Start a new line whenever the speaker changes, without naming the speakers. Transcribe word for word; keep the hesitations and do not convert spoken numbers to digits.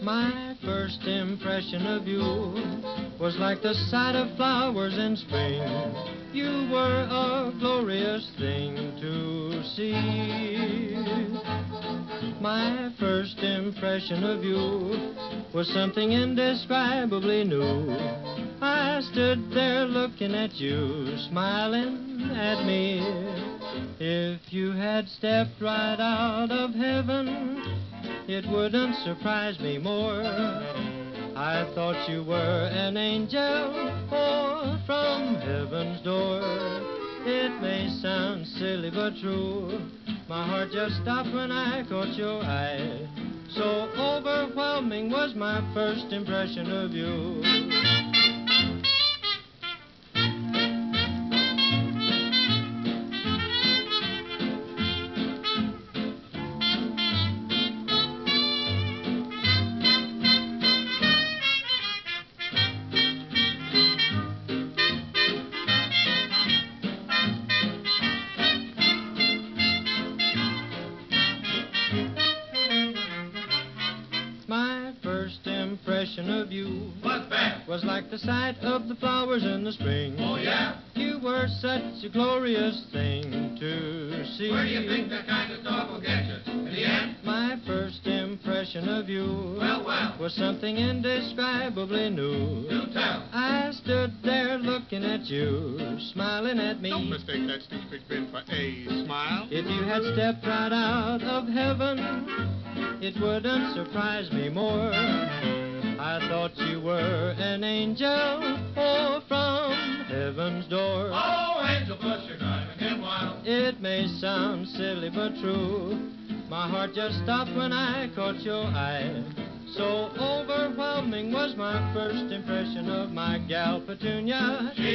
My first impression of you was like the sight of flowers in spring. You were a glorious thing to see. My first impression of you was something indescribably new. I stood there looking at you, smiling at me. If you had stepped right out of heaven, it wouldn't surprise me more. I thought you were an angel, or from heaven's door. It may sound silly but true, my heart just stopped when I caught your eye. So overwhelming was my first impression of you. My first impression of you
What's that?
was like the sight of the flowers in the spring.
Oh, yeah?
You were such a glorious thing to see.
Where do you think that kind of talk will get you? In the end?
My first impression of you
Well, well.
was something indescribably new.
Do tell.
I stood there looking at you, smiling at me.
Don't mistake that stupid grin for a smile.
If you had stepped right out of heaven, it wouldn't surprise me more. I thought you were an angel, or from heaven's door.
Oh, Angel Bush, you're driving him wild.
It may sound silly but true, my heart just stopped when I caught your eye. So overwhelming was my first impression of my gal Petunia.
She